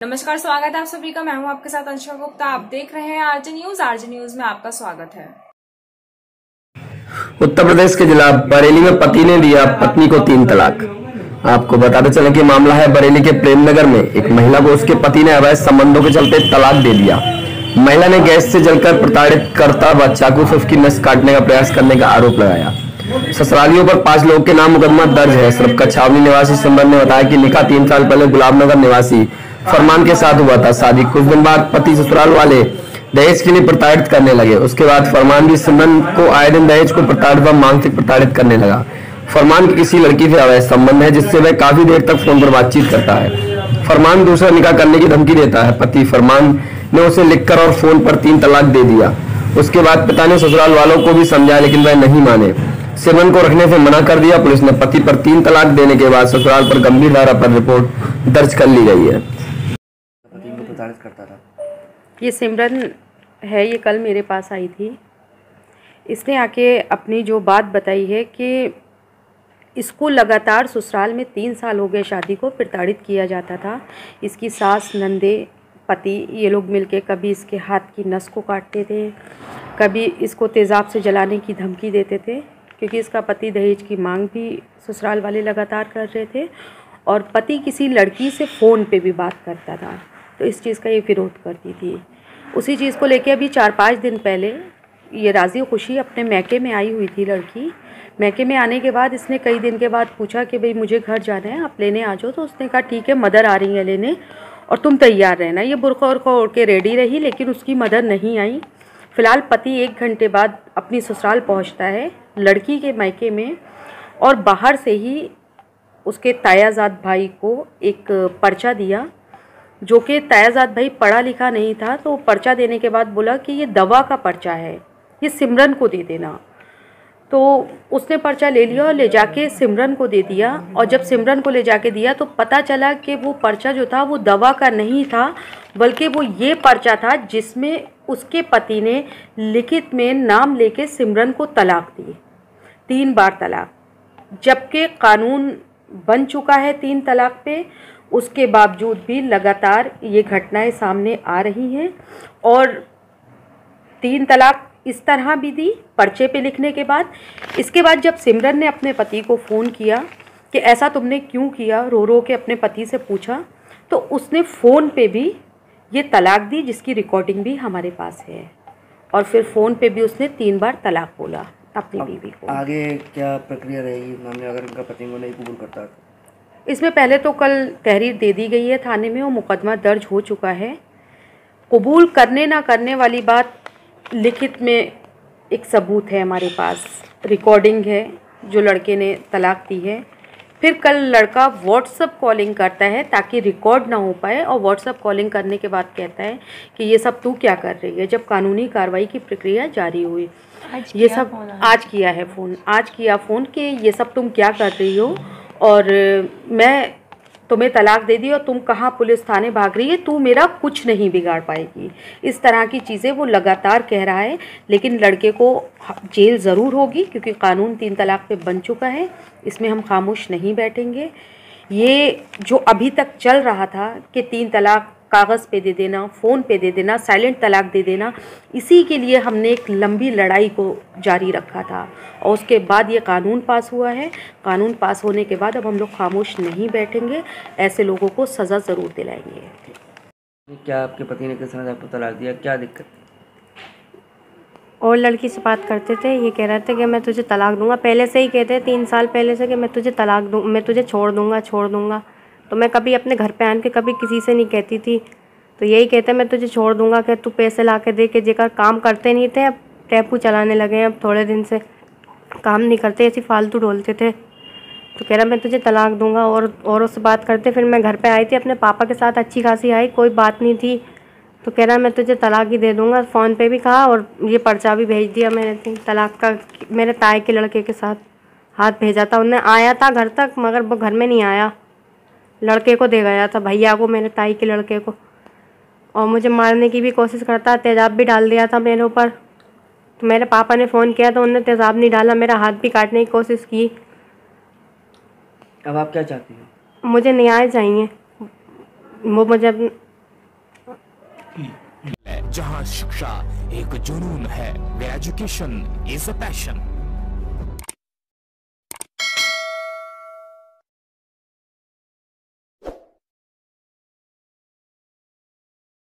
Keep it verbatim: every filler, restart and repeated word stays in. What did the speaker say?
नमस्कार, स्वागत है आप सभी का। मैं हूं आपके साथ अंशिका गुप्ता। आप देख रहे हैं आरजे न्यूज। आरजे न्यूज में आपका स्वागत है। उत्तर प्रदेश के जिला बरेली में पति ने दिया पत्नी को तीन तलाक। आपको बताते चले कि मामला है बरेली के प्रेमनगर में। एक महिला को उसके पति ने अवैध संबंधों के चलते तलाक दे दिया। महिला ने गैस से जलकर प्रताड़ित करता व चाकू से उसकी नस काटने का प्रयास करने का आरोप लगाया। ससुरालियों पर पांच लोगों के नाम मुकदमा दर्ज है। सिर्फ छावनी निवासी सिमरन ने बताया कि निकाह तीन साल पहले गुलाबनगर निवासी फरमान के साथ हुआ था। शादी कुछ दिन बाद पति ससुराल वाले दहेज के लिए प्रताड़ित करने लगे। उसके बाद फरमान भी सिमरन को आए दिन दहेज को प्रताड़ित व मानसिक प्रताड़ित करने लगा। फरमान की किसी लड़की से अवैध संबंध है जिससे वह काफी देर तक फोन पर बातचीत करता है। फरमान दूसरा निकाह करने की धमकी देता है। पति फरमान ने उसे लिखकर और फोन पर तीन तलाक दे दिया। उसके बाद पिता ने ससुराल वालों को भी समझाया लेकिन वह नहीं माने। सिमरन को रखने से मना कर दिया। पुलिस ने पति पर तीन तलाक देने के बाद ससुराल पर गंभीर धारा पर रिपोर्ट दर्ज कर ली गई है। करता था ये सिमरन है। ये कल मेरे पास आई थी। इसने आके अपनी जो बात बताई है कि इसको लगातार ससुराल में तीन साल हो गए शादी को प्रताड़ित किया जाता था। इसकी सास, नंदे, पति ये लोग मिलके कभी इसके हाथ की नस को काटते थे, कभी इसको तेज़ाब से जलाने की धमकी देते थे, क्योंकि इसका पति दहेज की मांग भी ससुराल वाले लगातार कर रहे थे और पति किसी लड़की से फ़ोन पे भी बात करता था। तो इस चीज़ का ये विरोध करती थी। उसी चीज़ को लेके अभी चार पाँच दिन पहले ये राज़ी खुशी अपने मैके में आई हुई थी लड़की। मैके में आने के बाद इसने कई दिन के बाद पूछा कि भाई मुझे घर जाना है, आप लेने आ जाओ। तो उसने कहा ठीक है, मदर आ रही है लेने और तुम तैयार रहना। ये बुर्का उर्का ओढ़ के रेडी रही लेकिन उसकी मदर नहीं आई। फ़िलहाल पति एक घंटे बाद अपनी ससुराल पहुँचता है लड़की के मैके में और बाहर से ही उसके तायाजाद भाई को एक पर्चा दिया, जो कि तायाजाद भाई पढ़ा लिखा नहीं था। तो पर्चा देने के बाद बोला कि ये दवा का पर्चा है, ये सिमरन को दे देना। तो उसने पर्चा ले लिया और ले जाके सिमरन को दे दिया। और जब सिमरन को ले जाके दिया तो पता चला कि वो पर्चा जो था वो दवा का नहीं था, बल्कि वो ये पर्चा था जिसमें उसके पति ने लिखित में नाम लेके सिमरन को तलाक दी, तीन बार तलाक। जबकि कानून बन चुका है तीन तलाक पे, उसके बावजूद भी लगातार ये घटनाएं सामने आ रही हैं। और तीन तलाक इस तरह भी दी पर्चे पे लिखने के बाद। इसके बाद जब सिमरन ने अपने पति को फ़ोन किया कि ऐसा तुमने क्यों किया, रो रो के अपने पति से पूछा, तो उसने फ़ोन पे भी ये तलाक दी, जिसकी रिकॉर्डिंग भी हमारे पास है। और फिर फ़ोन पे भी उसने तीन बार तलाक बोला अपनी बीवी को। आगे क्या प्रक्रिया रहेगी मामले अगर उनका पति को नहीं कबूल करता है? इसमें पहले तो कल तहरीर दे दी गई है थाने में और मुकदमा दर्ज हो चुका है। कबूल करने ना करने वाली बात, लिखित में एक सबूत है हमारे पास, रिकॉर्डिंग है जो लड़के ने तलाक दी है। फिर कल लड़का व्हाट्सअप कॉलिंग करता है ताकि रिकॉर्ड ना हो पाए, और व्हाट्सअप कॉलिंग करने के बाद कहता है कि ये सब तू क्या कर रही है, जब कानूनी कार्रवाई की प्रक्रिया जारी हुई। ये सब आज किया है फ़ोन, आज किया फ़ोन कि ये सब तुम क्या कर रही हो और मैं तुम्हें तलाक दे दी और तुम कहाँ पुलिस थाने भाग रही है, तू मेरा कुछ नहीं बिगाड़ पाएगी। इस तरह की चीज़ें वो लगातार कह रहा है। लेकिन लड़के को जेल ज़रूर होगी क्योंकि कानून तीन तलाक पे बन चुका है। इसमें हम खामोश नहीं बैठेंगे। ये जो अभी तक चल रहा था कि तीन तलाक कागज़ पे दे देना, फ़ोन पे दे देना, साइलेंट तलाक दे देना, इसी के लिए हमने एक लंबी लड़ाई को जारी रखा था और उसके बाद ये कानून पास हुआ है। कानून पास होने के बाद अब हम लोग खामोश नहीं बैठेंगे, ऐसे लोगों को सज़ा ज़रूर दिलाएंगे। क्या आपके पति ने किस तरह आपको तलाक दिया, क्या दिक्कत? और लड़की से बात करते थे, ये कह रहे थे कि मैं तुझे तलाक दूंगा। पहले से ही कहते हैं तीन साल पहले से कि मैं तुझे तलाक दूँ, मैं तुझे छोड़ दूंगा छोड़ दूंगा तो मैं कभी अपने घर पे आन के कभी किसी से नहीं कहती थी। तो यही कहते मैं तुझे छोड़ दूंगा कि तू पैसे ला के दे के, जेकर काम करते नहीं थे अब टेम्पू चलाने लगे हैं, अब थोड़े दिन से काम नहीं करते, ऐसी फालतू डोलते थे। तो कह रहा मैं तुझे तलाक दूंगा। और औरों से बात करते, फिर मैं घर पे आई थी अपने पापा के साथ, अच्छी खासी आई, कोई बात नहीं थी। तो कह रहा मैं तुझे तलाक ही दे दूंगा। फ़ोन पे भी कहा और ये पर्चा भी भेज दिया मैंने तलाक का, मेरे ताए के लड़के के साथ हाथ भेजा था। उन्हें आया था घर तक मगर वो घर में नहीं आया, लड़के को दे गया था, भैया को, मेरे ताई के लड़के को। और मुझे मारने की भी कोशिश करता, तेज़ाब भी डाल दिया था मेरे ऊपर। तो मेरे पापा ने फ़ोन किया तो उन्होंने तेज़ाब नहीं डाला, मेरा हाथ भी काटने की कोशिश की। अब आप क्या चाहती हैं? मुझे न्याय चाहिए। वो मुझे जहां शिक्षा एक जुनून है, एजुकेशन इज अ पैशन।